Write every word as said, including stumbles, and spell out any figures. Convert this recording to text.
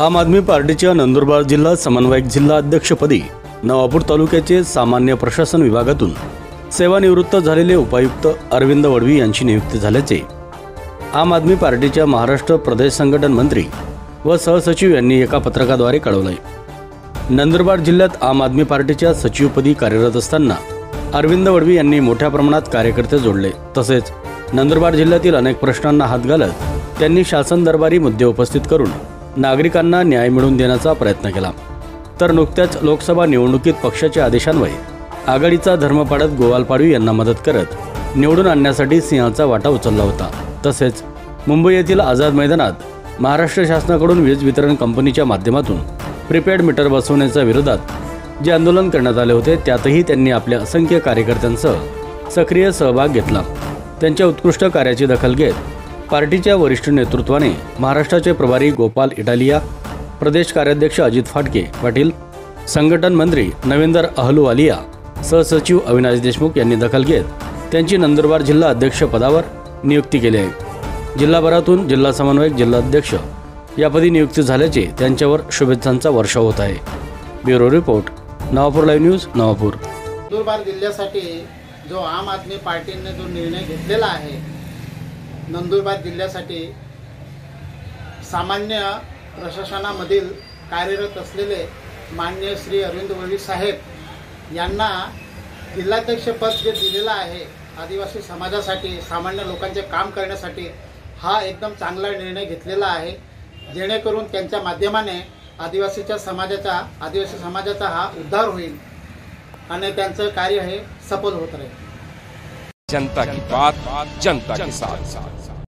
आम आदमी पार्टीच्या नंदुरबार जिल्हा समन्वयक जिल्हा अध्यक्षपदी नवापूर तालुक्याचे सामान्य प्रशासन विभागातून सेवानिवृत्त झालेले उपायुक्त अरविंद वडवी यांची नियुक्ती झाल्याचे आम आदमी पार्टीच्या महाराष्ट्र प्रदेश संघटन मंत्री व सहसचिव यांनी एका पत्रकाद्वारे कळवले। नंदुरबार जिल्ह्यात आम आदमी पार्टीच्या सचिवपदी कार्यरत असताना अरविंद वडवी यांनी मोठ्या प्रमाणात कार्यकर्ते जोडले। तसेच नंदुरबार जिल्ह्यातील अनेक प्रश्नांना हात घालत त्यांनी शासन दरबारी मुद्दे उपस्थित करून नागरिकांना न्याय मिळवून देण्याचा प्रयत्न केला। तर नुकत्याच लोकसभा निवडणुकीत पक्षाच्या आदेशान्वये आघाडीचा धर्म पाडत गोवाल पाडवी यांना मदत करत निवडून आणण्यासाठी सिंहाचा वाटा उचलला होता। तसेच मुंबई येथील आझाद मैदानात महाराष्ट्र शासनाकडून वीज वितरण कंपनीच्या माध्यमातून प्रीपेड मीटर बसवण्याच्या विरोधात जे आंदोलन करण्यात आले होते त्यातही त्यांनी आपल्या असंख्य कार्यकर्त्यांसह सक्रिय सहभाग घेतला। त्यांच्या उत्कृष्ट कार्याची दखल घेत पार्टीच्या वरिष्ठ नेतृत्वाने महाराष्ट्राचे प्रभारी गोपाल इटालिया, प्रदेश कार्याध्यक्ष अजित फाटके पाटील, संघटन मंत्री नवींदर अहलुवालिया, सहसचिव अविनाश देशमुख यांनी दखल घेत त्यांची नंदुरबार जिल्हा अध्यक्ष पदावर नियुक्ती केली आहे। जिल्हाभरातून जिल्हा समन्वयक जिल्हाध्यक्ष यापदी नियुक्ती झाल्याचे त्यांच्यावर शुभेच्छांचा वर्षाव होत आहे। Bureau report, Navapur live news, Navapur. Nandurbar जिल्ह्यासाठी जो आम आदमी पार्टीने जो निर्णय घेतलेला आहे, नंदुरबार जिल्ह्यासाठी सामान्य प्रशासनामधील कार्यरत असलेले माननीय श्री अरविंद वडवी साहेब यांना जिल्हाध्यक्षपद जे दिलेलं आहे आदिवासी समाजासाठी, सामान्य लोकांचे काम करण्यासाठी, हा एकदम चांगला निर्णय घेतलेला आहे। जेणेकरून त्यांच्या माध्यमाने आदिवासीच्या समाजाचा आदिवासी समाजाचा हा उद्धार होईल आणि त्यांचं कार्य हे सफल होत राहील। जनता की बात जनता के साथ।